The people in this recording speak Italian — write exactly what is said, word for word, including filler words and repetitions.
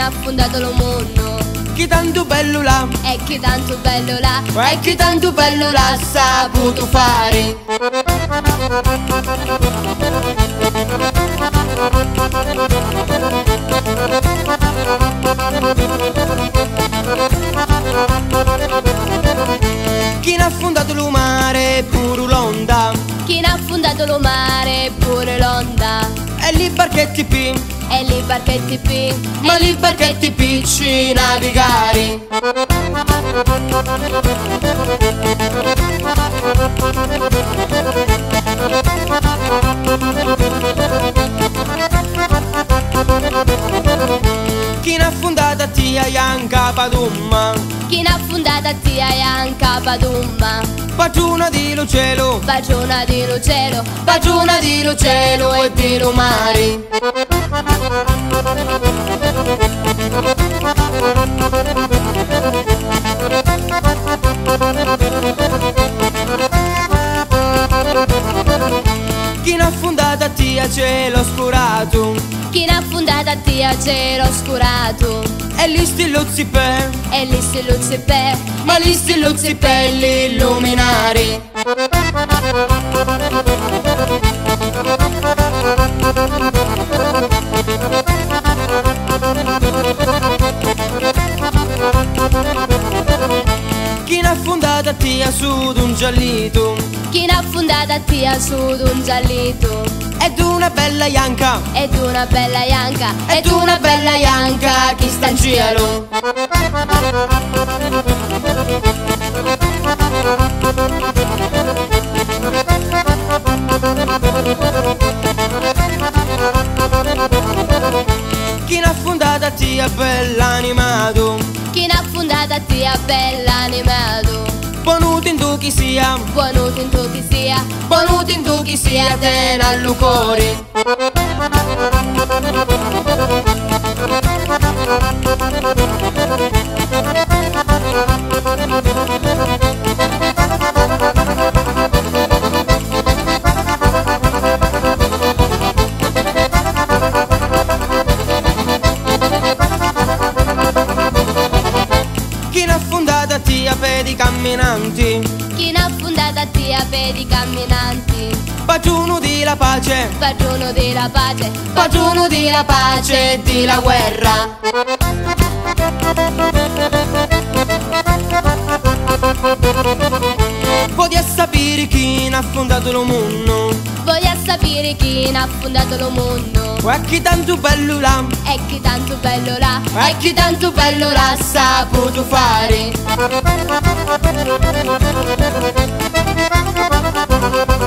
ha fondato lo mondo. Chi tanto bello là, E chi tanto bello là, e chi tanto bello l'ha saputo fare. Chi ha fondato lo mare pure l'onda, chi ha fondato lo mare pure l'onda. e li barchetti P, E li barchetti P, ma li barchetti P ci navigare. Chi ha fondato tia Ianca Padumma, chi ha fondato tia Ianca Padumma. Baciuna di lo cielo, Baciona di lo cielo, baciuna di lo cielo e di lo mare. Chi ha fondato tia cielo oscurato, chi ha fondato tia cielo oscurato. e gli stilluzzi per, E li stilluzzi per, ma gli stilluzzi per l'illuminare. Chi ha fondato tia su d'un giallito, chi ha fondato tia su d'un giallito. ed una bella Ianca, Ed una bella Ianca, ed una bella Ianca chi sta in cielo. Chi ha fondato tia bella animato, chi ha fondato tia bella animato. buonuto in tu chi sia, Buonuto in tu chi sia, buonuto in tu chi sia, ten al cuore. Chi ha fondato tia per i camminanti, chi ha fondato tia per i camminanti. baciuno di la pace, Padrono della pace, baciuno di la pace e di la guerra. Voglio sapere chi ha fondato lo mondo, voglio sapere chi ha fondato lo mondo. e chi tanto bello là, E chi tanto bello là, e chi tanto bello l'ha saputo fare.